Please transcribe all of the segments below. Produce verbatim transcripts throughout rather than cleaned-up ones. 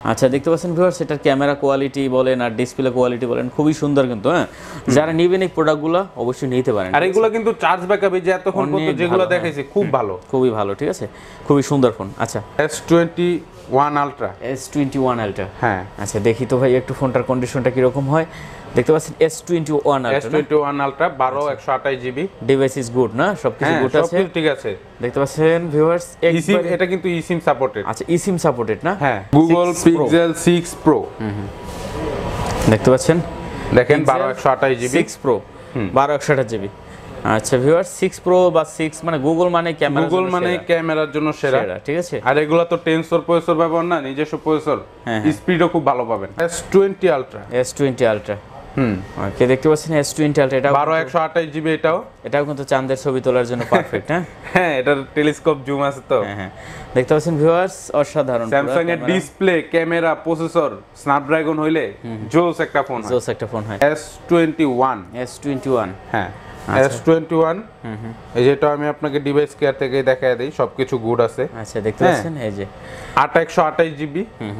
আচ্ছা দেখতে পাচ্ছেন ভিউয়ার্স, এটার ক্যামেরা কোয়ালিটি বলেন আর ডিসপ্লে কোয়ালিটি বলেন খুবই সুন্দর কিন্তু। হ্যাঁ, যারা নেবেন এই প্রোডাক্টগুলো অবশ্যই নিতে পারেন। আর এগুলো কিন্তু চার্জ ব্যাকআপ এই যে এতক্ষণ পর্যন্ত যেগুলো দেখাইছি খুব ভালো, খুবই ভালো, ঠিক আছে, খুবই সুন্দর ফোন। আচ্ছা S twenty one ultra, S twenty one ultra, হ্যাঁ। আচ্ছা দেখি তো ভাই একটু ফোনটার কন্ডিশনটা কিরকম হয়। দেখতে পাচ্ছেন S twenty one ultra, S twenty one ultra বারো একশো আঠাশ জিবি, ডিভাইস ইজ গুড না, সবকিছু গুড আছে, ঠিক আছে। দেখতে পাচ্ছেন ভিউয়ার্স, ইসিম এটা কিন্তু ইসিম সাপোর্টেড। আচ্ছা ইসিম সাপোর্টেড না, হ্যাঁ। গুগল পিক্সেল সিক্স প্রো, দেখতে পাচ্ছেন, দেখেন বারো একশো আঠাশ জিবি, সিক্স প্রো বারো একশো আঠাশ জিবি। আচ্ছা ভিউয়ার্স, সিক্স প্রো বা সিক্স মানে গুগল মানে ক্যামেরা, গুগল মানে ক্যামেরার জন্য সেরা, ঠিক আছে। আর এগুলো তো টেনসর প্রসেসর ব্যবহার না, নিজস্ব প্রসেসর, স্পিডও খুব ভালো পাবেন। S twenty ultra, S twenty ultra, hmm okay দেখতে পাচ্ছেন এস টোয়েন্টি আলট্রা, এটা বারো একশো আঠাশ জিবি, এটাও এটাও কিন্তু চাঁদের ছবি তোলার জন্য পারফেক্ট। হ্যাঁ হ্যাঁ, এটার টেলিস্কোপ জুম আছে তো। হ্যাঁ হ্যাঁ, দেখতে পাচ্ছেন ভিউয়ার্স, অসাধারণ। স্যামসাং এর ডিসপ্লে, ক্যামেরা, প্রসেসর স্ন্যাপড্রাগন হইলে জোস একটা ফোন, জোস একটা ফোন হয়। S twenty one, S twenty one, হ্যাঁ এস টোয়েন্টি ওয়ান, এই যেটা আমি আপনাকে ডিভাইস কেয়ার থেকে দেখায় দেই, সবকিছু গুড আছে। আচ্ছা দেখতে পাচ্ছেন এই যে আট একশো আঠাশ জিবি,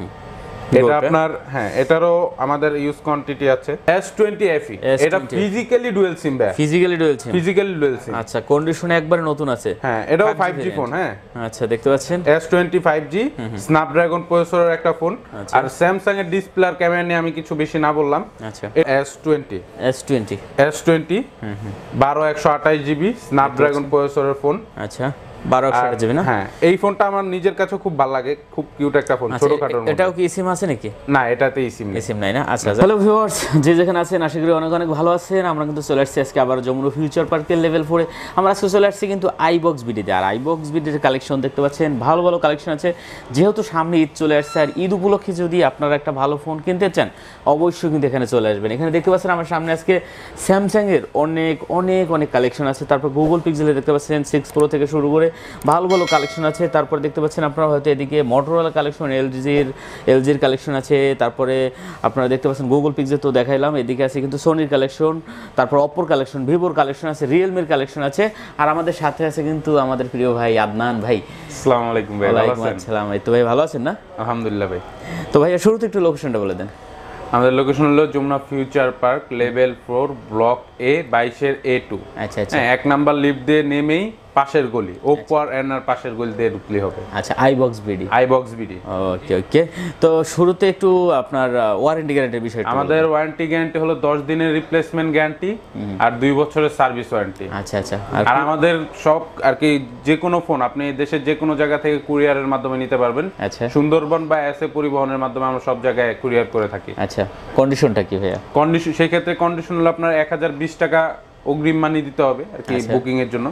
এটা আপনার, হ্যাঁ এটারও আমাদের ইউজ কোয়ান্টিটি আছে। এস টোয়েন্টি এফ ই, এটা physically dual SIM bag, physically dual SIM, physically dual SIM. আচ্ছা কন্ডিশন একবারে নতুন আছে, হ্যাঁ এটাও ফাইভ জি ফোন, হ্যাঁ। আচ্ছা দেখতে পাচ্ছেন S twenty five G Snapdragon প্রসেসরের একটা ফোন। আর স্যামসাং এর ডিসপ্লে আর ক্যামেরা নিয়ে আমি কিছু বেশি না বললাম। আচ্ছা S twenty, S twenty, S twenty বারো একশো আঠাশ জিবি স্ন্যাপড্রাগন প্রসেসরের ফোন। আচ্ছা বারো একশো আঠাশ জিবি না, হ্যাঁ এই ফোনটা আমার নিজের কাছে খুব ভালো লাগে, খুব কিউট একটা ফোন, ছোটখাটো। এটাও কি সিম আছে নাকি? না এটাতে সিম নেই, সিম নাই না। আচ্ছা হ্যালো ভিউয়ার্স, যে যেখানে আছেন আশা করি অনেক অনেক ভালো আছেন। আমরা কিন্তু চলে আসছি আজকে আবার যমুনা ফিউচার পার্কের লেভেল ফোরে। আমরা আজকে চলে আসছি কিন্তু আইবক্স বিডিতে। আর আইবক্স বিডির কালেকশন দেখতে পাচ্ছেন, ভালো ভালো কালেকশন আছে। যেহেতু সামনে ঈদ চলে আসছে, আর ঈদ উপলক্ষে যদি আপনারা একটা ভালো ফোন কিনতে চান অবশ্যই কিন্তু এখানে চলে আসবেন। এখানে দেখতে পাচ্ছেন আমার সামনে আজকে স্যামসাংয়ের অনেক অনেক অনেক কালেকশন আছে। তারপর গুগল পিক্সেলে দেখতে পাচ্ছেন সিক্স প্রো থেকে শুরু করে ভালো ভালো কালেকশন আছে। তারপর দেখতে পাচ্ছেন আপনারা হয়তো এদিকে মোটরোলা কালেকশন, এলজির এলজির কালেকশন আছে। তারপরে আপনারা দেখতে পাচ্ছেন গুগল পিক্সেল তো দেখাইলাম, এদিকে আছে কিন্তু সোনির কালেকশন, তারপর অপোর কালেকশন, ভিভোর কালেকশন আছে, রিয়েলমির কালেকশন আছে। আর আমাদের সাথে আছে কিন্তু আমাদের প্রিয় ভাই আদনান ভাই। আসসালামু আলাইকুম ভাই। ওয়ালাইকুম আসসালাম। এই তো ভাই ভালো আছেন না? আলহামদুলিল্লাহ ভাই। তো ভাইয়া শুরুতে একটু লোকেশনটা বলে দেন। আমাদের লোকেশন হলো Jamuna future park, level four, block A, বাইশের এ টু। আচ্ছা আচ্ছা, এক নাম্বার লিফট দিয়ে নেমেই পাশের গলি, ওপর এনার পাশের গলি দিয়ে ঢুকলে হবে। আচ্ছা আইবক্স বিডি, আইবক্স বিডি। ওকে ওকে। তো শুরুতে একটু আপনার ওয়ারেন্টি গ্যারান্টির বিষয়টা। আমাদের ওয়ারেন্টি গ্যারান্টি হলো দশ দিনের রিপ্লেসমেন্ট গ্যারান্টি আর দুই বছরের সার্ভিস ওয়ারেন্টি। আচ্ছা আচ্ছা। আর আমাদের সব আর কি যে কোনো ফোন আপনি দেশের যে কোনো জায়গা থেকে কুরিয়ারের মাধ্যমে নিতে পারবেন। আচ্ছা, সুন্দরবন বা এসএ পরিবহনের মাধ্যমে আমরা সব জায়গায় কুরিয়ার করে থাকি। আচ্ছা কন্ডিশনটা কি ভাইয়া? কন্ডিশন সেই ক্ষেত্রে কন্ডিশন হলো আপনার এক হাজার বিশ টাকা অগ্রিম মানি দিতে হবে আর কি বুকিং এর জন্য,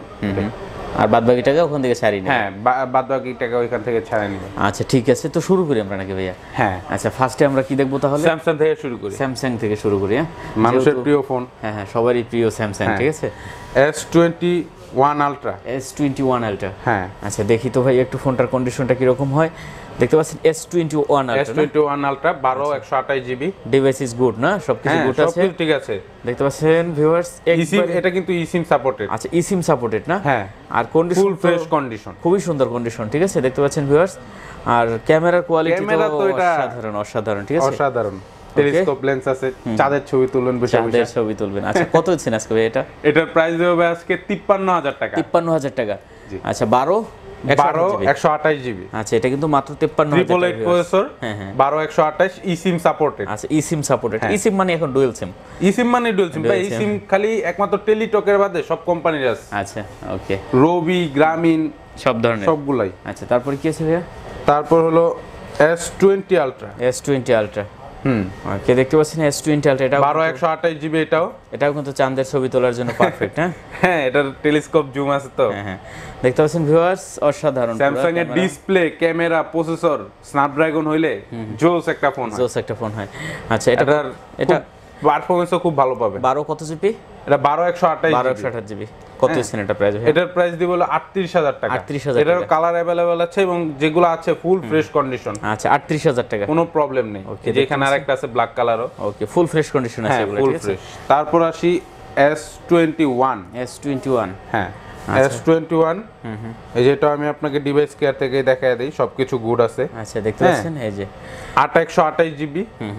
আর বাদ বাকি টাকা ওখান থেকে ছাড়িয়ে নেবেন। হ্যাঁ বাদ বাকি টাকা ওইখান থেকে ছাড়িয়ে নেবেন। আচ্ছা ঠিক আছে, তো শুরু করি আমরা নাকি ভাইয়া? হ্যাঁ আচ্ছা, ফার্স্টে আমরা কি দেখবো তাহলে? স্যামসাং থেকে শুরু করি। স্যামসাং থেকে শুরু করি, হ্যাঁ মানুষের প্রিয় ফোন। হ্যাঁ হ্যাঁ সবারই প্রিয় স্যামসাং, ঠিক আছে। S twenty one ultra, S twenty one ultra, হ্যাঁ। আচ্ছা দেখি তো ভাই একটু ফোনটার কন্ডিশনটা কিরকম হয়। দেখতে পাচ্ছেন S twenty one ultra, S twenty one ultra বারো একশো আঠাশ জিবি, ডিভাইস ইজ গুড না, সবকিছু গুড আছে, সবকিছু ঠিক আছে। দেখতে পাচ্ছেন ভিউয়ার্স, ইসিম এটা কিন্তু ইসিম সাপোর্টেড। আচ্ছা ইসিম সাপোর্টেড না, হ্যাঁ। আর কন্ডিশন ফুল ফ্রেশ কন্ডিশন, খুবই সুন্দর কন্ডিশন, ঠিক আছে। দেখতে পাচ্ছেন ভিউয়ার্স, আর ক্যামেরার কোয়ালিটি তো অসাধারণ অসাধারণ, ঠিক আছে, অসাধারণ। টেলিস্কোপ লেন্স আছে, চাঁদের ছবি তুলবেন, বসে বসে চাঁদের ছবি তুলবেন। আচ্ছা কত হচ্ছে আজকে ভাই এটা? এটার প্রাইস হবে আজকে তিপ্পান্ন হাজার টাকা। তিপ্পান্ন হাজার টাকা, আচ্ছা বারো বারো একশো আঠাশ জিবি। আচ্ছা এটা কিন্তু মাত্র তিপ্পান্ন হাজার ট্রিপল এইট প্রসেসর, বারো একশো আঠাশ, ইসিম সাপোর্টেড। আচ্ছা ইসিম সাপোর্টেড, ইসিম মানে এখন ডুয়াল সিম, ইসিম মানে ডুয়াল সিম ভাই। ইসিম খালি একমাত্র টেলিটকের বাদে সব কোম্পানির আছে। আচ্ছা ওকে, রবি, গ্রামীণ সব ধরনের সবগুলাই। আচ্ছা তারপরে কি আছে ভাইয়া? তারপর হলো S twenty ultra, S twenty ultra, hmm okay দেখতে পাচ্ছেন এস টোয়েন্টি আলট্রা, এটা বারো একশো আঠাশ জিবি, এটাও এটাও কিন্তু চাঁদের ছবি তোলার জন্য পারফেক্ট। হ্যাঁ হ্যাঁ এটার টেলিস্কোপ জুম আছে তো। হ্যাঁ হ্যাঁ দেখতে পাচ্ছেন ভিউয়ার্স, অসাধারণ। স্যামসাং এর ডিসপ্লে, ক্যামেরা, প্রসেসর স্ন্যাপড্রাগন হইলে জোস একটা ফোন, জোস একটা ফোন হয়। আচ্ছা এটা এটা পারফরম্যান্সও খুব ভালো পাবে। বারো কত জিবি? এটা বারো একশো আঠাশ, বারো একশো আঠাশ জিবি। কত দিচ্ছেন এটা প্রাইস? এটার প্রাইস দিব হলো আটত্রিশ হাজার টাকা। আটত্রিশ হাজার, এটার কালার अवेलेबल আছে এবং যেগুলো আছে ফুল ফ্রেশ কন্ডিশন। আচ্ছা আটত্রিশ হাজার টাকা, কোনো প্রবলেম নেই। যেখানে আরেকটা আছে ব্ল্যাক কালারও, ওকে ফুল ফ্রেশ কন্ডিশন আছে এগুলো, ঠিক আছে। তারপর আসি S twenty one, S twenty one, হ্যাঁ এস টোয়েন্টি ওয়ান। এই যেটা আমি আপনাকে ডিভাইস কেয়ার থেকে দেখায় দেই, সবকিছু গুড আছে। আচ্ছা দেখতে পাচ্ছেন এই যে আট একশো আঠাশ জিবি।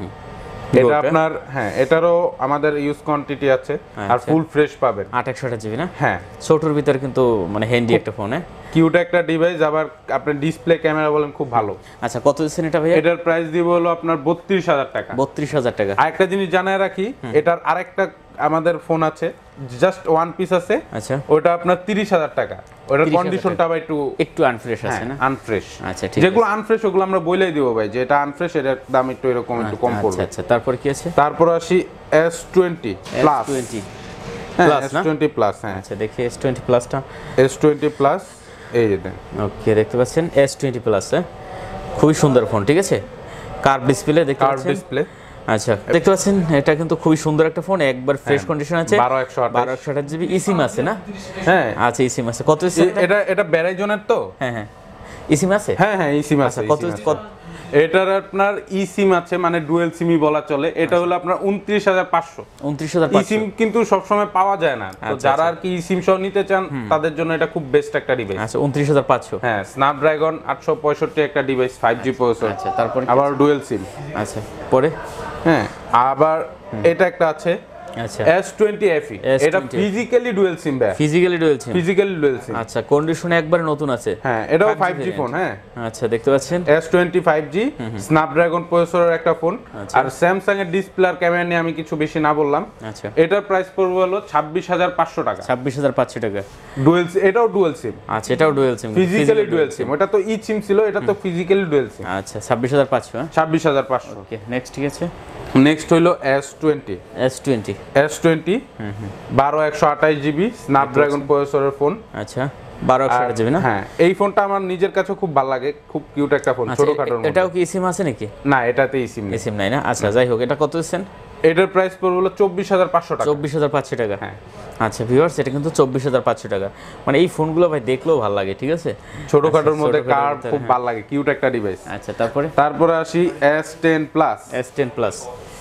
এটা আপনার হ্যাঁ এটারও আমাদের ইউজ কোয়ান্টিটি আছে আর ফুল ফ্রেশ পাবেন। আট একশো আঠাশ জিবি না? হ্যাঁ, ছোটর ভিতরে কিন্তু মানে হ্যান্ডি একটা ফোন। হ্যাঁ, কিউট একটা ডিভাইস, আবার আপনার ডিসপ্লে ক্যামেরা বলেন খুব ভালো। আচ্ছা কত দিচ্ছেন এটা ভাইয়া? এটার প্রাইস দিব হলো আপনার বত্রিশ হাজার টাকা। বত্রিশ হাজার টাকা। আরেকটা জিনিস জানায় রাখি, এটার আরেকটা আমাদের ফোন আছে জাস্ট ওয়ান পিস আছে। আচ্ছা ওটা আপনার তিরিশ হাজার টাকা। ওটার কন্ডিশনটা আবার একটু একটু আনফ্রেশ আছে না? আনফ্রেশ। আচ্ছা ঠিক আছে, যেগুলো আনফ্রেশ ওগুলো আমরা বলেই দিব ভাই যে এটা আনফ্রেশ, এটার দাম একটু এরকম একটু কম পড়বে। আচ্ছা তারপর কি আছে? তারপর আসি S twenty plus. S twenty plus না? S twenty plus. হ্যাঁ আচ্ছা দেখি এস টোয়েন্টি প্লাসটা। এস টোয়েন্টি প্লাস এই যে দেন। ওকে দেখতে পাচ্ছেন এস টোয়েন্টি প্লাস। হ্যাঁ, খুবই সুন্দর ফোন। ঠিক আছে, কার্ভ ডিসপ্লে দেখতে কার্ভ পাচ্ছেন। ডিসপ্লে। আচ্ছা দেখতে পাচ্ছেন এটা কিন্তু খুবই সুন্দর একটা ফোন, একবার ফ্রেশ কন্ডিশন আছে। বারো একশো আঠাশ জিবি ইসিম আছে না? হ্যাঁ আচ্ছা ইসিম আছে। কত ইসিম? এটা এটা ভেরাইজনের তো? হ্যাঁ হ্যাঁ ইসিম আছে। হ্যাঁ হ্যাঁ ইসিম আছে। কত কত? এটার আপনার ই সিম আছে, মানে ডুয়েল সিমই বলা চলে। এটা হলো আপনার উনত্রিশ হাজার পাঁচশো। উনত্রিশ হাজার ই সিম কিন্তু সবসময় পাওয়া যায় না, তো যারা আর কি ই সিম সহ নিতে চান তাদের জন্য এটা খুব বেস্ট একটা ডিভাইস। আচ্ছা উনত্রিশ হাজার পাঁচশো। হ্যাঁ, স্ন্যাপড্রাগন আটশো পঁয়ষট্টি একটা ডিভাইস, ফাইভ জি প্রসেসর। আচ্ছা তারপর আবার ডুয়েল সিম। আচ্ছা পরে হ্যাঁ, আবার এটা একটা আছে আচ্ছা এস টোয়েন্টি এফই। এটা ফিজিক্যালি ডুয়েল সিম ভাই। Physically dual SIM. Physically dual SIM. আচ্ছা কন্ডিশন একবারে নতুন আছে। হ্যাঁ, এটাও ফাইভ জি ফোন। হ্যাঁ আচ্ছা দেখতে পাচ্ছেন S twenty five G Snapdragon প্রসেসরের একটা ফোন। আর স্যামসাং এর ডিসপ্লে আর ক্যামেরা নিয়ে আমি কিছু বেশি না বললাম। আচ্ছা এটার প্রাইস পড়বে হলো ছাব্বিশ হাজার পাঁচশো টাকা। ছাব্বিশ হাজার পাঁচশো টাকা। ডুয়েল এটাও ডুয়েল সিম। আচ্ছা এটাও dual SIM, physically dual SIM. ওটা তো ই সিম ছিল, এটা তো ফিজিক্যালি ডুয়েল সিম। আচ্ছা ছাব্বিশ হাজার পাঁচশো। ছাব্বিশ হাজার পাঁচশো। ওকে নেক্সট ঠিক আছে। নেক্সট হইলো S twenty. S twenty S twenty বারো একশো আঠাশ জিবি স্ন্যাপড্রাগন প্রসেসরের ফোন। আচ্ছা বারো একশো আঠাশ জিবি না? হ্যাঁ, এই ফোনটা আমার নিজের কাছে খুব ভালো লাগে, খুব কিউট একটা ফোন, ছোটখাটোর মধ্যে। এটাও কি সিম আছে নাকি? না, এটাতে সিম নেই। সিম নাই না? আচ্ছা যাই হোক, এটা কত দিচ্ছেন? এটার প্রাইস পড়বে হলো চব্বিশ হাজার পাঁচশো টাকা। চব্বিশ হাজার পাঁচশো টাকা। হ্যাঁ আচ্ছা ভিউয়ার্স, এটা কিন্তু চব্বিশ হাজার পাঁচশো টাকা। মানে এই ফোনগুলো ভাই দেখলেও ভালো লাগে। ঠিক আছে, ছোটখাটোর মধ্যে কার্ভ খুব ভালো লাগে, কিউট একটা ডিভাইস। আচ্ছা তারপরে তারপরে আসি S ten plus. S ten plus.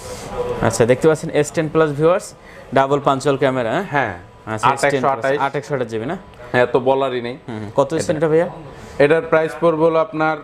আচ্ছা দেখতে পাচ্ছেন S ten plus viewers, double punch hole camera. হ্যাঁ আচ্ছা আট একশো আঠাশ জিবি না? হ্যাঁ, তো বলারই নেই। কত দিচ্ছেন এটা ভাইয়া? এটার প্রাইস পড়বে হলো আপনার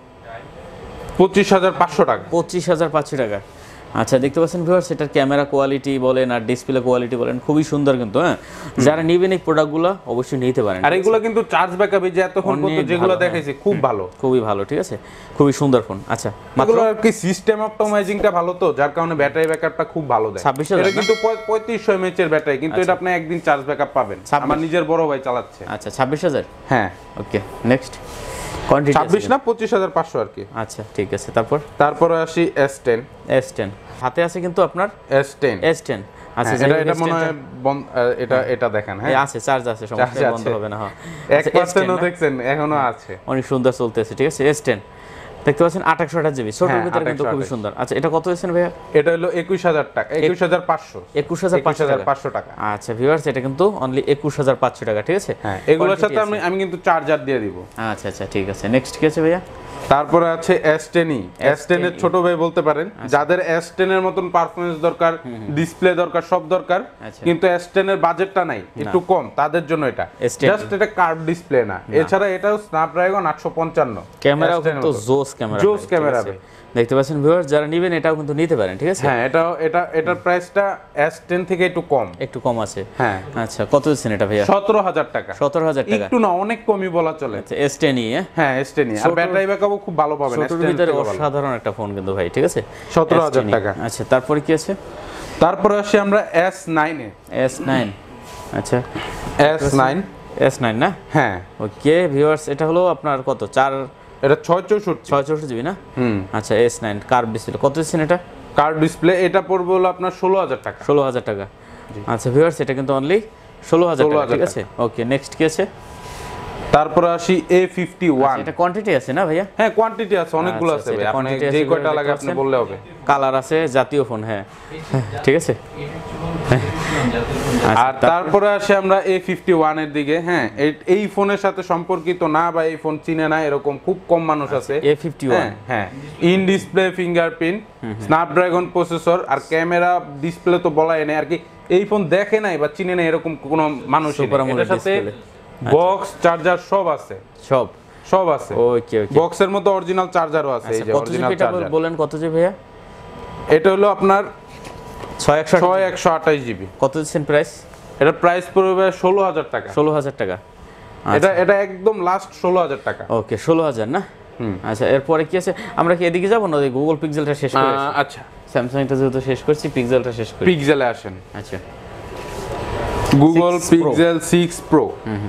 পঁচিশ হাজার পাঁচশো টাকা। পঁচিশ হাজার পাঁচশো টাকা। আচ্ছা দেখতে পাচ্ছেন ভিউয়ার্স, এটার ক্যামেরা কোয়ালিটি বলেন আর ডিসপ্লে কোয়ালিটি বলেন খুবই সুন্দর কিন্তু। হ্যাঁ, যারা নেবেন এই প্রোডাক্টগুলো অবশ্যই নিতে পারেন। আর এগুলো কিন্তু চার্জ ব্যাকআপ যে এতক্ষণ পর্যন্ত যেগুলো দেখাইছি খুব ভালো, খুবই ভালো। ঠিক আছে, খুবই সুন্দর ফোন। আচ্ছা মাত্র আর কি সিস্টেম অপটিমাইজিংটা ভালো, তো যার কারণে ব্যাটারি ব্যাকআপটা খুব ভালো দেয়। ছাব্বিশ হাজার এটা কিন্তু পঁয়ত্রিশশো এমএএইচ এর ব্যাটারি, কিন্তু এটা আপনি একদিন চার্জ ব্যাকআপ পাবেন। আমার নিজের বড় ভাই চালাচ্ছে। আচ্ছা ছাব্বিশ হাজার। হ্যাঁ ওকে নেক্সট। ছাব্বিশ না পঁচিশ হাজার পাঁচশো আর কি। আচ্ছা ঠিক আছে, তারপর তারপরে আসি এস টেন। এস টেন হাতে আছে কিন্তু আপনার এস টেন। S ten. আচ্ছা এটা এটা মনে হয় এটা এটা দেখেন। হ্যাঁ আছে, চার্জ আছে, সমস্যা বন্ধ হবে না। হ্যাঁ এক পার্সেন্ট ও দেখছেন এখনো আছে, অনেক সুন্দর চলতেছে। ঠিক আছে, এস টেন দেখতে পাচ্ছেন আট একশো আঠাশ জিবি, ছোটর ভিতরে কিন্তু খুবই সুন্দর। আচ্ছা এটা কত হয়েছে ভাইয়া? এটা হলো একুশ হাজার টাকা, একুশ হাজার পাঁচশো। একুশ হাজার পাঁচশো টাকা। আচ্ছা ভিউয়ার্স, এটা কিন্তু অনলি একুশ হাজার পাঁচশো টাকা। ঠিক আছে, হ্যাঁ এগুলোর সাথে আমি আমি কিন্তু চার্জার দিয়ে দিব। আচ্ছা আচ্ছা ঠিক আছে, নেক্সট কি আছে ভাইয়া? তারপরে আছে S ten E. S ten এর ছোট ভাই বলতে পারেন, যাদের এস টেন এর মতন পারফরম্যান্স দরকার, ডিসপ্লে দরকার, সব দরকার, কিন্তু এস টেন এর বাজেটটা নাই, একটু কম, তাদের জন্য এটা জাস্ট এটা কার্ভ ডিসপ্লে না, এছাড়া এটাও স্ন্যাপড্রাগন আটশো পঞ্চান্ন। ক্যামেরাও কিন্তু জোস ক্যামেরা, জোস ক্যামেরা দেখতে পাচ্ছেন ভিউয়ার্স, যারা নেবেন এটাও কিন্তু নিতে পারেন। ঠিক আছে, হ্যাঁ এটাও এটা এটার প্রাইসটা এস টেন থেকে একটু কম, একটু কম আছে। হ্যাঁ আচ্ছা কত দিচ্ছেন এটা ভাইয়া? সতেরো হাজার টাকা। সতেরো হাজার টাকা, একটু না অনেক কমই বলা চলে। আচ্ছা এস টেন ই। হ্যাঁ এস টেন ই, আর ব্যাটারি ব্যাকআপও খুব ভালো পাবেন। এস টেন এর ভিতরে অসাধারণ একটা ফোন কিন্তু ভাই। ঠিক আছে, সতেরো হাজার টাকা। আচ্ছা তারপরে কি আছে? তারপরে আসি আমরা S nine A. S nine. আচ্ছা এস নাইন। এস নাইন না? হ্যাঁ ওকে ভিউয়ার্স, এটা হলো আপনার কত? চার এটা ছয় চৌষট্টি ছয় চৌষট্টি জিবি না? হুম। আচ্ছা এস নাইন কার্ভ ডিসপ্লে, কত দিচ্ছেন এটা? কার্ভ ডিসপ্লে এটা পড়বে হলো আপনার ষোলো হাজার টাকা। ষোলো হাজার টাকা। আচ্ছা ভিউয়ার্স, এটা কিন্তু অনলি ষোলো হাজার টাকা। ঠিক আছে, ওকে নেক্সট কি আছে? তারপর আসি এ ফিফটি ওয়ান। এটা কোয়ান্টিটি আছে না ভাইয়া? হ্যাঁ কোয়ান্টিটি আছে, অনেকগুলো আছে ভাই, আপনি যে কয়টা লাগে আপনি বললে হবে। কালার আছে, জাতীয় ফোন। হ্যাঁ ঠিক আছে। আর তারপরে আসি আমরা এ ফিফটি ওয়ান এর দিকে। হ্যাঁ এই ফোনের সাথে সম্পর্কিত না বা এই ফোন চিনে না এরকম খুব কম মানুষ আছে। এ ফিফটি ওয়ান, হ্যাঁ in display fingerprint, Snapdragon processor, আর ক্যামেরা ডিসপ্লে তো বলাই নেই আর কি। এই ফোন দেখে নাই বা চিনে নাই এরকম কোনো মানুষই নেই। এটার সাথে বক্স চার্জার সব আছে, সব সব আছে। ওকে ওকে, বক্সের মধ্যে অরিজিনাল চার্জারও আছে। এই যে অরিজিনাল চার্জার বলেন কত জিবি ভাইয়া? এটা হলো আপনার ছয় একশো আঠাশ জিবি। কত দিচ্ছেন প্রাইস? এটা প্রাইস পড়বে ষোলো হাজার টাকা। ষোলো হাজার টাকা, এটা এটা একদম লাস্ট ষোলো হাজার টাকা। ওকে ষোলো হাজার না? আচ্ছা, এরপরে কি আছে? আমরা কি এদিকে যাবো না গুগল পিক্সেলটা শেষ করে? আচ্ছা, স্যামসাংটা যেহেতু শেষ করছি, পিক্সেলটা শেষ করি। পিক্সেলে আসেন। আচ্ছা, গুগল পিক্সেল সিক্স প্রো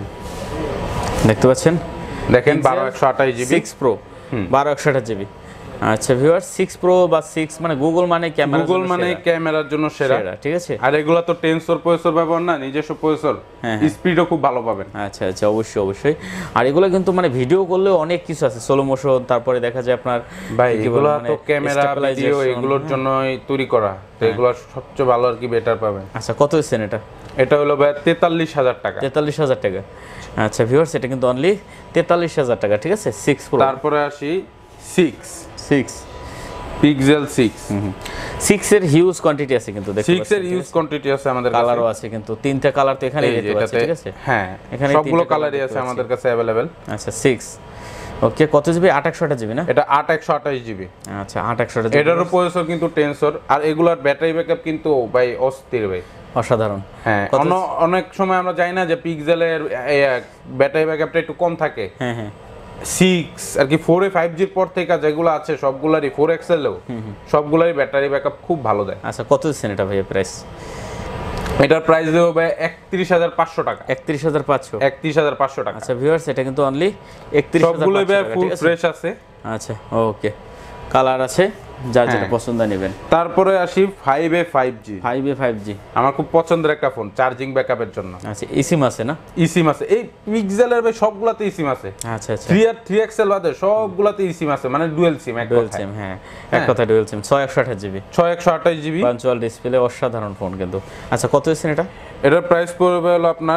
দেখতে পাচ্ছেন, দেখেন বারো একশো আঠাশ জিবি সিক্স প্রো, বারো একশো আঠাশ জিবি। আচ্ছা ভিউয়ার, সিক্স প্রো বা সিক্স মানে গুগল মানে ক্যামেরা, গুগল মানে ক্যামেরার জন্য সেরা, ঠিক আছে। আর এগুলা তো টেনসর প্রসেসর ব্যবহার না, নিজস্ব প্রসেসর, স্পিডও খুব ভালো পাবেন। আচ্ছা আচ্ছা, অবশ্যই অবশ্যই। আর এগুলো কিন্তু মানে ভিডিও করলে অনেক কিছু আছে, স্লো মোশন, তারপরে দেখা যায় আপনার ভাই এগুলো তো ক্যামেরা ভিডিও এগুলোর জন্যই তৈরি করা, তো এগুলো সবচেয়ে ভালো আর কি বেটার পাবেন। আচ্ছা, কত দিচ্ছেন এটা? এটা হলো ভাই তেতাল্লিশ হাজার টাকা। তেতাল্লিশ হাজার টাকা। আচ্ছা ভিউয়ার্স, এটা কিন্তু অনলি তেতাল্লিশ হাজার টাকা, ঠিক আছে। Six pro. তারপরে আসি six six pixel six. Six এর হিউজ কোয়ান্টিটি আছে কিন্তু, দেখতে সিক্স এর হিউজ কোয়ান্টিটি আছে আমাদের কাছে, কালারও আছে কিন্তু, তিনটা কালার তো এখানে দেখতে পাচ্ছি, ঠিক আছে। হ্যাঁ, এখানে সবগুলো কালারই আছে আমাদের কাছে अवेलेबल। আচ্ছা সিক্স, ওকে। কত জিবি? আট একশো আঠাশ জিবি না? এটা আট একশো আঠাশ জিবি। আচ্ছা, আট একশো আঠাশ জিবি। এটারও প্রসেসর কিন্তু টেনসর, আর এগুলার ব্যাটারি ব্যাকআপ কিন্তু ভাই অস্থির ভাই, অসাধারণ। হ্যাঁ, অনেক সময় আমরা জানি না যে পিক্সেলের ব্যাটারি ব্যাকআপটা একটু কম থাকে। হ্যাঁ হ্যাঁ, সিক্স আর কি ফোর এ ফাইভ জির পর থেকে যেগুলো আছে সবগুলারই, ফোর এক্সেলেও সবগুলারই ব্যাটারি ব্যাকআপ খুব ভালো দেয়। আচ্ছা, কত দিচ্ছেন এটা ভাইয়া প্রাইস? এটার প্রাইস দেবো ভাই একত্রিশ হাজার পাঁচশো টাকা। একত্রিশ হাজার পাঁচশো একত্রিশ হাজার পাঁচশো টাকা। আচ্ছা ভিউয়ার্স, এটা কিন্তু অনলি একত্রিশ হাজার সবগুলো ভাই ফুল ফ্রেশ আছে। আচ্ছা ওকে, কালার আছে, যার যেটা পছন্দ নেবেন। তারপরে আসি five A five G. Five A five G আমার খুব পছন্দের একটা ফোন, চার্জিং ব্যাকআপের জন্য। আচ্ছা, ইসিম আছে না? ইসিম আছে, এই পিক্সেলের ভাই সবগুলাতে ইসিম আছে। আচ্ছা আচ্ছা, থ্রি আর থ্রি এক্সেল বাদে সবগুলাতে ইসিম আছে, মানে ডুয়াল সিম। এক ডুয়াল সিম, হ্যাঁ এক কথা ডুয়াল সিম। ছয় একশো আঠাশ জিবি, ছয় একশো আঠাশ জিবি পাঞ্চুয়াল ডিসপ্লে, অসাধারণ ফোন কিন্তু। আচ্ছা, কত দিচ্ছেন এটা? এটার প্রাইস পড়বে হলো আপনার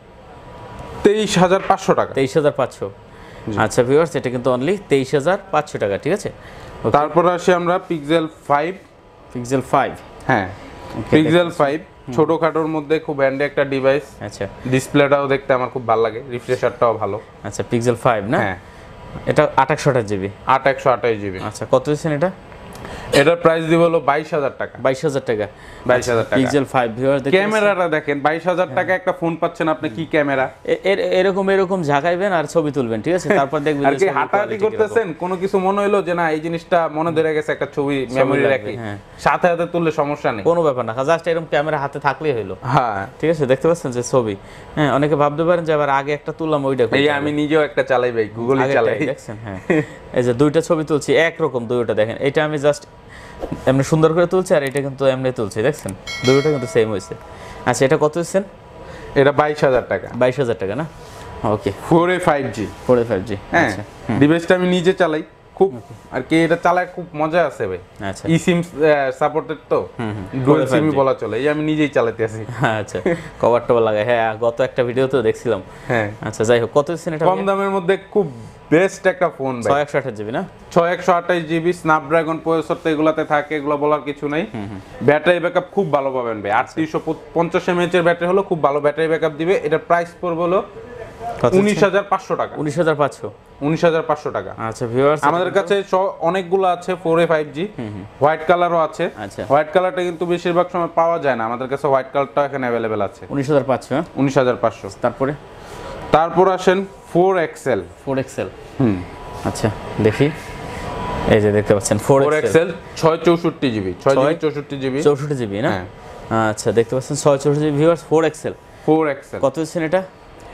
তেইশ হাজার পাঁচশো টাকা। তেইশ হাজার পাঁচশো। আচ্ছা ভিউয়ার্স, এটা কিন্তু অনলি তেইশ হাজার পাঁচশো টাকা, ঠিক আছে। তারপর আসি আমরা পিক্সেল ফাইভ। পিক্সেল ফাইভ, হ্যাঁ পিক্সেল ফাইভ ছোটখাটোর মধ্যে খুব হ্যান্ডি একটা ডিভাইস। আচ্ছা, ডিসপ্লেটাও দেখতে আমার খুব ভালো লাগে, রিফ্রেশারটাও ভালো। আচ্ছা, পিক্সেল ফাইভ না? হ্যাঁ, এটা আট একশো আঠাশ জিবি। আট একশো আঠাশ জিবি। আচ্ছা, কত দিচ্ছেন এটা? এটার প্রাইস দিব হলো বাইশ হাজার টাকা। বাইশ হাজার টাকা, বাইশ হাজার টাকা। পিক্সেল ফাইভ ভিউয়ার্স, ক্যামেরাটা দেখেন, বাইশ হাজার টাকা একটা ফোন পাচ্ছেন আপনি, কি ক্যামেরা। এরকম এরকম ঝাঁকাইবেন আর ছবি তুলবেন, ঠিক আছে। তারপর দেখবেন আর কি হাঁটাহাঁটি করতেছেন, কোনো কিছু মনে হইলো যে না এই জিনিসটা মনে ধরে গেছে, একটা ছবি মেমোরি রাখি, সাথে হাতে তুললে সমস্যা নেই, কোনো ব্যাপার না। জাস্ট এরকম ক্যামেরা হাতে থাকলেই হলো। হ্যাঁ ঠিক আছে, দেখতে পাচ্ছেন যে ছবি। হ্যাঁ, অনেকে ভাবতে পারেন যে আবার আগে একটা তুললাম ওইটা, এই আমি নিজেও একটা চালাই ভাই, গুগলই চালাই, দেখছেন। হ্যাঁ, এই যে দুইটা ছবি তুলছি একরকম, দুইটা দেখেন। এটা আমি জাস্ট এমনি সুন্দর করে তুলছি, আর এটা কিন্তু এমনি তুলছি, দেখছেন দুইটা কিন্তু সেম হয়েছে। আচ্ছা, এটা কত দিচ্ছেন? এটা বাইশ হাজার টাকা। বাইশ হাজার টাকা না? Okay, four A five G. Four A five G, হ্যাঁ ডিভাইসটা আমি নিজে চালাই, খুব আর কি এটা চালায় খুব মজা আছে ভাই। আচ্ছা, ই সিম সাপোর্টেড তো, ডুয়াল সিমই বলা চলে, এই আমি নিজেই চালাতে আছি। আচ্ছা, কভার টভার লাগাই, হ্যাঁ গত একটা ভিডিওতে দেখছিলাম। হ্যাঁ, আচ্ছা যাই হোক, কত দিচ্ছেন এটা? কম দামের মধ্যে খুব বেস্ট একটা ফোন ভাই। ছয় একশো আঠাশ জিবি না? ছয় একশো আঠাশ জিবি স্ন্যাপড্রাগন প্রসেসর তো এগুলাতে থাকে, এগুলো বলার কিছু নেই। ব্যাটারি ব্যাকআপ খুব ভালো পাবেন ভাই, আটত্রিশশো পঞ্চাশ এমএএইচ এর ব্যাটারি হলো, খুব ভালো ব্যাটারি ব্যাকআপ দিবে। এটা প্রাইস পড়বে হলো উনিশ হাজার পাঁচশো টাকা। উনিশ হাজার পাঁচশো, উনিশ হাজার পাঁচশো টাকা। আচ্ছা ভিউয়ার্স, আমাদের কাছে অনেকগুলো আছে four A five G, white কালারও আছে। আচ্ছা, হোয়াইট কালারটা কিন্তু বেশিরভাগ সময় পাওয়া যায় না, আমাদের কাছে হোয়াইট কালারটা এখানে অ্যাভেলেবেল আছে। উনিশ হাজার পাঁচশো, উনিশ হাজার পাঁচশো। তারপরে তারপর আসেন four XL. Four XL, hmm, আচ্ছা দেখি, এই যে দেখতে পাচ্ছেন ফোর এক্সেল ছয় চৌষট্টি জিবি, ছয় চৌষট্টি জিবি, চৌষট্টি জিবি না? আচ্ছা, দেখতে পাচ্ছেন ছয় চৌষট্টি GB viewers, four XL. Four XL কত দিচ্ছেন এটা?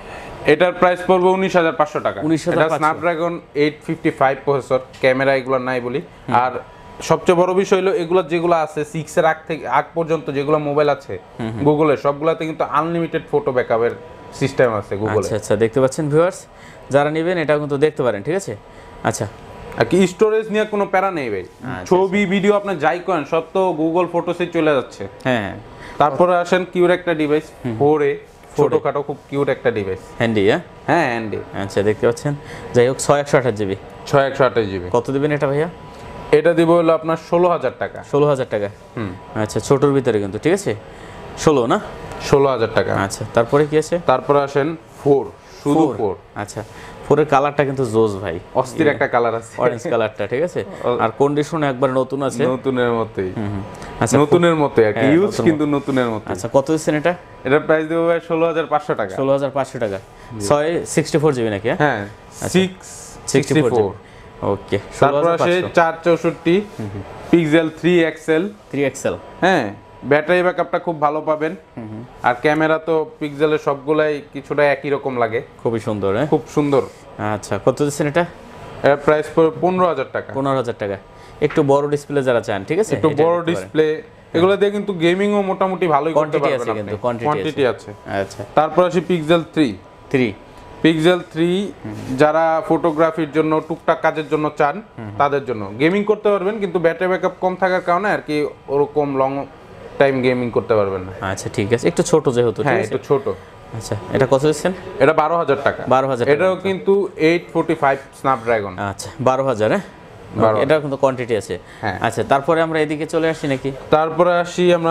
এটার প্রাইস পড়বে উনিশ হাজার পাঁচশো টাকা। এটা Snapdragon eight fifty five processor, camera এগুলো নাই বলি। আর সবচেয়ে বড় বিষয় হলো এগুলো যেগুলো আছে সিক্স এর আগ থেকে আগ পর্যন্ত যেগুলো মোবাইল আছে গুগলের, সবগুলোতে কিন্তু আনলিমিটেড ফটো ব্যাকআপের সিস্টেম আছে গুগলে। আচ্ছা আচ্ছা, দেখতে পাচ্ছেন ভিউয়ার্স, যারা নেবেন এটা কিন্তু দেখতে পারেন, ঠিক আছে। আচ্ছা, আর কি স্টোরেজ নিয়ে কোনো প্যারা নেই ভাই, ছবি ভিডিও আপনি যাই করেন সব তো গুগল ফটোসে চলে যাচ্ছে। হ্যাঁ, তারপরে আসেন কিউর একটা ডিভাইস, ফোর এ ছোটখাটো খুব কিউট একটা ডিভাইস, হ্যান্ডি। হ্যাঁ হ্যান্ডি। আচ্ছা, দেখতে পাচ্ছেন। যাই হোক, ছয় একশো আঠাশ জিবি, ছয় একশো আঠাশ জিবি। কত দিবেন এটা ভাইয়া? এটা দিব হলো আপনার ষোলো হাজার টাকা। ষোলো হাজার টাকা, হুম আচ্ছা, ছোটোর ভিতরে কিন্তু, ঠিক আছে, ষোলো না? ষোলো হাজার টাকা। আচ্ছা, তারপরে কি আছে? তারপরে আসেন ফোর শুধু ফোর। আচ্ছা, ফোরের কালারটা কিন্তু জোস ভাই, অস্থির একটা কালার আছে, অরেঞ্জ কালারটা, ঠিক আছে। আর কন্ডিশন একবার নতুন আছে, নতুনের মতোই। আচ্ছা, নতুনের মতোই আর কি, ইউজ কিন্তু নতুনের মতো। আচ্ছা, কত দিচ্ছেন এটা? এটার প্রাইস দেবো ভাই ষোলো হাজার পাঁচশো টাকা। ষোলো হাজার পাঁচশো টাকা, ছয় সিক্সটি ফোর জিবি নাকি? হ্যাঁ, সিক্স সিক্সটি ফোর। ওকে, তারপর আসে চার চৌষট্টি pixel three XL. Three XL, হ্যাঁ, ব্যাটারি ব্যাকআপটা খুব ভালো পাবেন। আর ক্যামেরা তো পিক্সেলের সবগুলাই কিছুটা একই রকম লাগে, খুবই সুন্দর, হ্যাঁ খুব সুন্দর। আচ্ছা, কত দিচ্ছেন এটা? এর প্রাইস পড়বে পনেরো হাজার টাকা। পনেরো হাজার টাকা, একটু বড় ডিসপ্লে যারা চান, ঠিক আছে, একটু বড় ডিসপ্লে, এগুলো দিয়ে কিন্তু গেমিং ও মোটামুটি ভালোই করতে পারবেন আপনি, কোয়ান্টিটি আছে। আচ্ছা, তারপর আসি pixel three. Three pixel three যারা ফটোগ্রাফির জন্য টুকটাক কাজের জন্য চান তাদের জন্য, গেমিং করতে পারবেন কিন্তু ব্যাটারি ব্যাকআপ কম থাকার কারণে আর কি ওরকম লং টাইম গেমিং করতে পারবেন না। আচ্ছা, ঠিক আছে, একটু ছোট যেহেতু, হ্যাঁ একটু ছোট। আচ্ছা, এটা কত দিচ্ছেন? এটা বারো হাজার টাকা। বারো হাজার, এটাও কিন্তু এইট ফোর্টি ফাইভ স্ন্যাপড্রাগন। আচ্ছা, বারো হাজার, হ্যাঁ, এটাও কিন্তু কোয়ান্টিটি আছে। আচ্ছা, তারপরে আমরা এদিকে চলে আসি নাকি? তারপরে আসি আমরা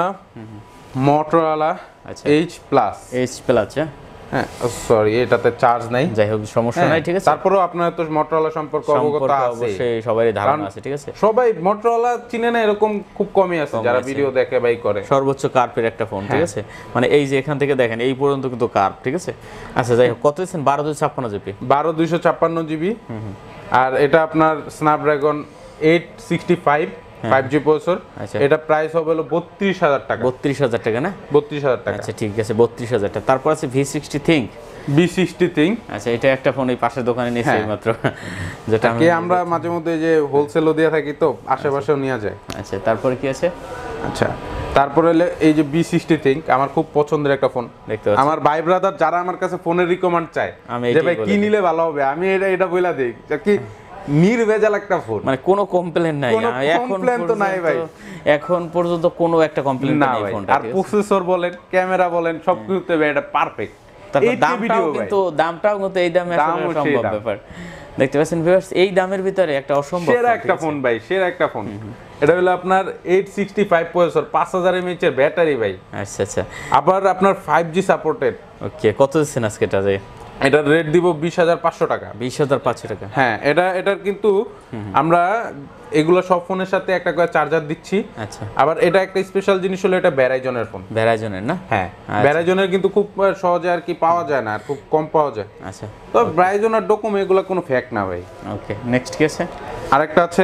Motorola H plus. H plus, হ্যাঁ, সরি এটাতে চার্জ নাই, যাই হোক সমস্যা নাই, ঠিক আছে। তারপরেও আপনার তো মোটরোলা সম্পর্কে অবগত আছে, অবশ্যই সবারই ধারণা আছে, ঠিক আছে। সবাই মোটরোলা চিনে না এরকম খুব কমই আছে যারা ভিডিও দেখে বাই করে। সর্বোচ্চ কার্পের একটা ফোন, ঠিক আছে, মানে এই যে এখান থেকে দেখেন এই পর্যন্ত কিন্তু কার্প, ঠিক আছে। আচ্ছা, যাই হোক, কত দিচ্ছেন? বারো দুশো ছাপ্পান্ন জিবি। বারো দুইশো ছাপ্পান্ন জিবি। আর এটা আপনার Snapdragon eight sixty five five G processor. এটা প্রাইস হবে হলো বত্রিশ হাজার টাকা। বত্রিশ হাজার টাকা না? বত্রিশ হাজার টাকা। আচ্ছা, ঠিক আছে, বত্রিশ হাজার টাকা। তারপর আছে V sixty ThinQ. V sixty ThinQ, আচ্ছা, এটা একটা ফোন এই পাশের দোকানে নিয়েছি এইমাত্র, যেটা কি আমরা মাঝে মধ্যে যে হোলসেলও দিয়ে থাকি তো আশেপাশেও নিয়ে যায়। আচ্ছা, তারপরে কি আছে? আচ্ছা, তারপরে হলো এই যে ভি সিক্সটি থিঙ্ক, আমার খুব পছন্দের একটা ফোন। দেখতে পাচ্ছি আমার ভাই ব্রাদার যারা আমার কাছে ফোনের রিকমেন্ড চায় যে ভাই কি নিলে ভালো হবে, আমি এটা এটা বইলা দেই কি নির্ভেজাল একটা ফোন, মানে কোনো কমপ্লেইন নাই। এখন কমপ্লেইন তো নাই ভাই, এখন পর্যন্ত কোনো একটা কমপ্লেইন নাই ফোনটা। আর প্রসেসর বলেন, ক্যামেরা বলেন, সবকিছুতে এটা পারফেক্ট। তারপর দামটাও কিন্তু দামটাও কিন্তু এই দামে আসলে সম্ভব ব্যাপার। দেখতে পাচ্ছেন ভিউয়ার্স, এই দামের ভিতরে একটা অসম্ভব সেরা একটা ফোন ভাই, সেরা একটা ফোন। এটা হলো আপনার এইট সিক্সটি ফাইভ প্রসেসর, পাঁচ হাজার এমএএইচ এর ব্যাটারি ভাই। আচ্ছা আচ্ছা, আবার আপনার ফাইভ জি সাপোর্টেড। ওকে, কত দিচ্ছেন আজকে এটাতে? এটা রেট দিব বিশ হাজার পাঁচশো টাকা। বিশ হাজার পাঁচশো টাকা, হ্যাঁ। এটা এটার কিন্তু আমরা এগুলো সব ফোনের সাথে একটা করে চার্জার দিচ্ছি। আচ্ছা, আবার এটা একটা স্পেশাল জিনিস হলো এটা ভেরাইজনের ফোন। ভেরাইজনের না? হ্যাঁ, ভেরাইজনের কিন্তু খুব সহজে আর কি পাওয়া যায় না, আর খুব কম পাওয়া যায়। আচ্ছা, তো ভেরাইজন আর ডোকোমো এগুলো কোনো ফেক না ভাই। ওকে, নেক্সট কি আছে? আরেকটা আছে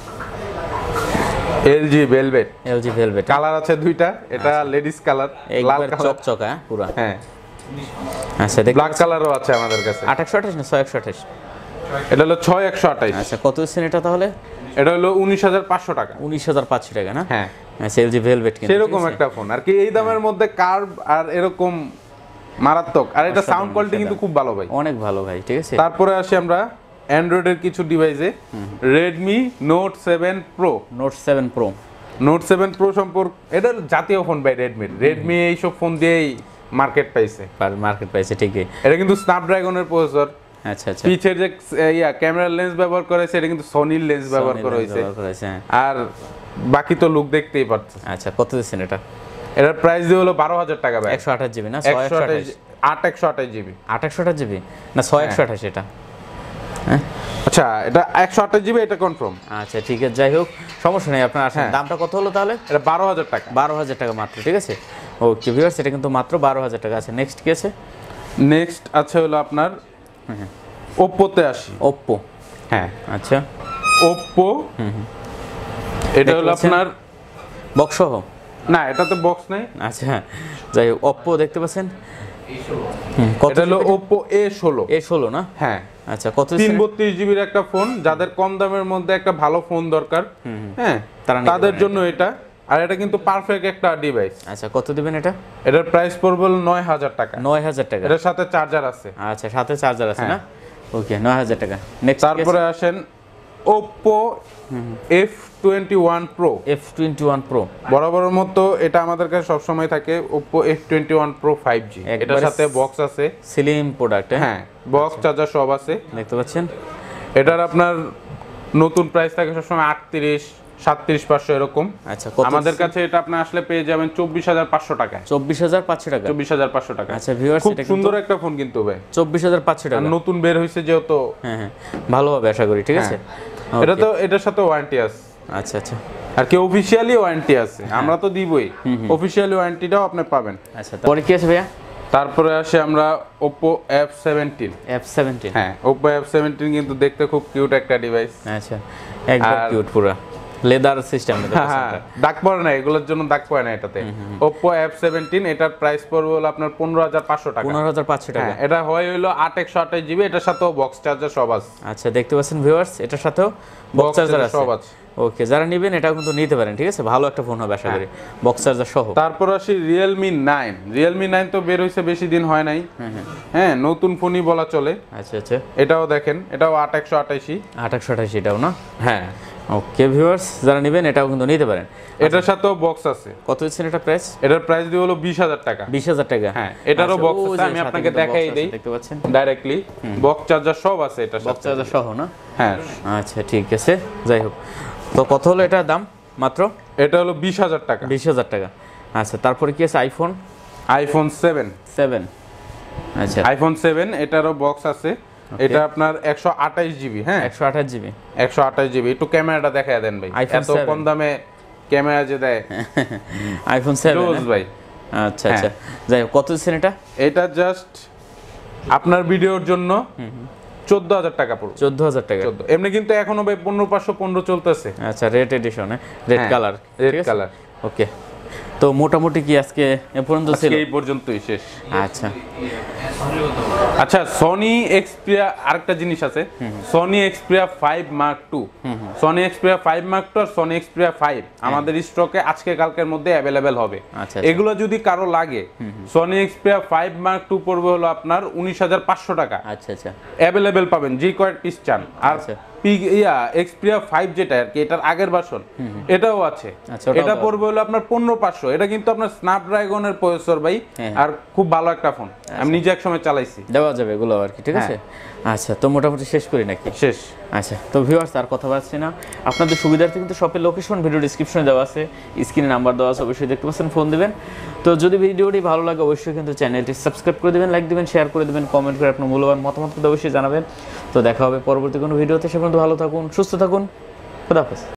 LG velvet. LG velvet colour আছে দুইটা, এটা লেডিস কালার, লাল কালার চকচকা পুরো। হ্যাঁ, আচ্ছা, দেখ ব্ল্যাক কালারও আছে আমাদের কাছে। আঠাশশো আঠাশ না ছয় একশো আঠাশ? এটা হলো ছয় একশো আঠাশ। আচ্ছা, কত দিচ্ছেন এটা তাহলে? এটা হলো উনিশ হাজার পাঁচশো টাকা। উনিশ হাজার পাঁচশো টাকা না? হ্যাঁ, আচ্ছা, এলজি ভেলভেট কিন্তু সেরকম একটা ফোন আর কি, এই দামের মধ্যে কার্ভ আর এরকম মারাত্মক। আর এটা সাউন্ড কোয়ালিটি কিন্তু খুব ভালো ভাই, অনেক ভালো ভাই, ঠিক আছে। তারপরে আসি আমরা অ্যান্ড্রয়েডের কিছু ডিভাইসে। Redmi note seven pro. Note seven pro, note seven pro সম্পর্ক, এটা জাতীয় ফোন ভাই রেডমির। রেডমি এইসব ফোন দিয়েই মার্কেট পাইছে, মার্কেট পাইছে ঠিকই। এটা কিন্তু স্ন্যাপড্রাগনের প্রসেসর। আচ্ছা আচ্ছা, পিছের যে ইয়া ক্যামেরা লেন্স ব্যবহার করেছে এটা কিন্তু সনির লেন্স ব্যবহার করা হয়েছে। আর বাকি তো লুক দেখতেই পাচ্ছেন। আচ্ছা, কত দিচ্ছেন এটা? এটার প্রাইস দিয়ে হলো বারো হাজার টাকা ভাই। একশো আঠাশ জিবি না? একশো আঠাশ আট একশো আঠাশ জিবি। আট একশো আঠাশ জিবি না ছয় একশো আঠাশ এটা? হ্যাঁ, আচ্ছা, এটা একশো আঠাশ জিবি, এটা কনফার্ম। আচ্ছা, ঠিক আছে, যাই হোক সমস্যা নেই, আপনার আসেন। দামটা কত হলো তাহলে? এটা বারো হাজার টাকা। বারো হাজার টাকা মাত্র, ঠিক আছে। ওকে ভিউয়ার্স, এটা কিন্তু মাত্র বারো হাজার টাকা আছে। নেক্সট কি আছে? নেক্সট আছে হলো আপনার ওপ্পোতে আসি। ওপ্পো, হ্যাঁ, আচ্ছা, ওপ্পো। এটা হলো আপনার বক্স সহ না, এটাতে বক্স নাই। আচ্ছা, যাই হোক, ওপ্পো দেখতে পাচ্ছেন, এটা হলো ওপ্পো এ ষোলো। এ ষোলো না? হ্যাঁ। আচ্ছা, কত? তিন বত্রিশ জিবির একটা ফোন, যাদের কম দামের মধ্যে একটা ভালো ফোন দরকার, হ্যাঁ, তাদের জন্য এটা। আর এটা কিন্তু পারফেক্ট একটা ডিভাইস। আচ্ছা, কত দিবেন এটা? এটার প্রাইস পড়বে নয় হাজার টাকা। নয় হাজার টাকা, এটার সাথে চার্জার আছে। আচ্ছা, সাথে চার্জার আছে না? ওকে, নয় হাজার টাকা। নেক্সট, তারপরে আসেন Oppo F twenty one pro. F twenty one pro বরাবরের মতো এটা আমাদের কাছে সবসময় থাকে, Oppo F twenty one pro five G. এটার সাথে বক্স আছে, স্লিম প্রোডাক্ট। হ্যাঁ, বক্স চার্জার সব আছে, দেখতে পাচ্ছেন। এটার আপনার নতুন প্রাইস থাকে সবসময় আটত্রিশ সাতত্রিশ পাঁচশো এরকম। আচ্ছা, আমাদের কাছে এটা আপনি আসলে পেয়ে যাবেন চব্বিশ হাজার পাঁচশো টাকা। চব্বিশ হাজার পাঁচশো টাকা চব্বিশ হাজার পাঁচশো টাকা। আচ্ছা ভিউয়ার্স, খুব এটা সুন্দর একটা ফোন কিন্তু ভাই, চব্বিশ হাজার পাঁচশো টাকা নতুন বের হয়েছে যেহেতু। হ্যাঁ হ্যাঁ, ভালো হবে আশা করি। ঠিক আছে, এটা তো এটার সাথে ওয়ারেন্টি আছে। আচ্ছা আচ্ছা, আর কি অফিশিয়ালি ওয়ারেন্টি আছে, আমরা তো দিবই, অফিশিয়ালি ওয়ারেন্টিটাও আপনি পাবেন। আচ্ছা, তারপরে কি আছে ভাইয়া? তারপরে আসে আমরা Oppo F seventeen. F seventeen, হ্যাঁ Oppo এফ সেভেন্টিন কিন্তু দেখতে খুব কিউট একটা ডিভাইস। আচ্ছা, একদম কিউট, পুরো লেদার সিস্টেম। হ্যাঁ, দাগ পড়ে না, এগুলোর জন্য দাগ পড়ে না এটাতে। Oppo এফ সেভেন্টিন, এটার প্রাইস পড়বে হলো আপনার পনেরো হাজার পাঁচশো টাকা। পনেরো হাজার পাঁচশো টাকা। এটা হয় হলো আট একশো আঠাশ জিবি, এটার সাথেও বক্স চার্জার সব আছে। আচ্ছা, দেখতে পাচ্ছেন ভিউয়ার্স, এটার সাথেও বক্স চার্জার আছে, সব আছে। ওকে, যারা নেবেন এটাও কিন্তু নিতে পারেন। ঠিক আছে, ভালো একটা ফোন হবে আশা করি, বক্স চার্জার সহ। তারপর আসি রিয়েলমি নাইন। রিয়েলমি নাইন তো বের হইছে বেশি দিন হয় নাই, হ্যাঁ নতুন ফোনই বলা চলে। আচ্ছা আচ্ছা, এটাও দেখেন, এটাও আট একশো আঠাশি আট একশো আঠাশি এটাও না? হ্যাঁ। ওকে ভিউয়ার্স, যারা নেবেন এটাও কিন্তু নিতে পারেন। এটার সাথেও বক্স আছে। কত দিচ্ছেন এটা প্রাইস? এটার প্রাইস দিয়ে হলো বিশ হাজার টাকা। বিশ হাজার টাকা, হ্যাঁ। এটারও বক্স আছে, আমি আপনাকে দেখাই দেই, দেখতে পাচ্ছেন ডাইরেক্টলি বক্স চার্জার সব আছে এটার সাথে, বক্স চার্জার সহ না? হ্যাঁ। আচ্ছা ঠিক আছে, যাই হোক, তো কত হলো এটার দাম? মাত্র এটা হলো বিশ হাজার টাকা। বিশ হাজার টাকা। আচ্ছা, তারপরে কি আছে? IPhone iPhone seven. সেভেন, আচ্ছা আইফোন সেভেন, এটারও বক্স আছে। এটা আপনার একশো আঠাশ জিবি। হ্যাঁ, একশো আঠাশ জিবি, একশো আঠাশ জিবি। একটু ক্যামেরাটা দেখায় দেন ভাই, এত কম দামে ক্যামেরা যে দেয়। আইফোন সেভেন ভাই। আচ্ছা আচ্ছা, যাই হোক, কত দিচ্ছেন এটা? এটা জাস্ট আপনার ভিডিওর জন্য চোদ্দ হাজার টাকা পড়বে। চোদ্দ হাজার টাকা। এমনি কিন্তু এখনো ভাই পনেরো পাঁচশো পনেরো চলতেছে। আচ্ছা, red edition, red colour, red colour. Okay, তো মোটামুটি কি আজকে এ পর্যন্ত ছিল? এই পর্যন্তই শেষ। আচ্ছা আচ্ছা, সনি এক্সপিরিয়া আরেকটা জিনিস আছে, Sony Xperia five mark two. Sony Xperia five mark two আর সনি এক্সপিরিয়া ফাইভ আমাদের স্টকে আজকে কালকের মধ্যে অ্যাভেলেবেল হবে। আচ্ছা, এগুলো যদি কারো লাগে, Sony Xperia five mark two পড়বে হলো আপনার উনিশ হাজার পাঁচশো টাকা। আচ্ছা আচ্ছা, অ্যাভেলেবেল পাবেন যে কয়েক পিস চান। আর ইয়া এক্সপিরিয়া ফাইভ যেটা আর কি, এটার আগের ভার্সন এটাও আছে। এটা পড়বে হলো আপনার পনেরো পাঁচশো। এটা কিন্তু আপনার স্ন্যাপড্রাগনের প্রসেসর ভাই, আর খুব ভালো একটা ফোন, আমি নিজে এক সময় চালাইছি, দেওয়া যাবে এগুলো আর কি। ঠিক আছে, আচ্ছা, তো মোটামুটি শেষ করি নাকি? শেষ। আচ্ছা, তো ভিউয়ার্স আর কথা বলছি না, আপনাদের সুবিধার্থে কিন্তু শপের লোকেশন ভিডিও ডেসক্রিপশনে দেওয়া আছে, স্ক্রিনে নাম্বার দেওয়া আছে, অবশ্যই দেখতে পাচ্ছেন, ফোন দিবেন। তো যদি ভিডিওটি ভালো লাগে অবশ্যই কিন্তু চ্যানেলটি সাবস্ক্রাইব করে দেবেন, লাইক দিবেন, শেয়ার করে দেবেন, কমেন্ট করে আপনার মূল্যবান মতামত অবশ্যই জানাবেন। তো দেখা হবে পরবর্তী কোনো ভিডিওতে, সে পর্যন্ত ভালো থাকুন, সুস্থ থাকুন, খোদা হাফেজ।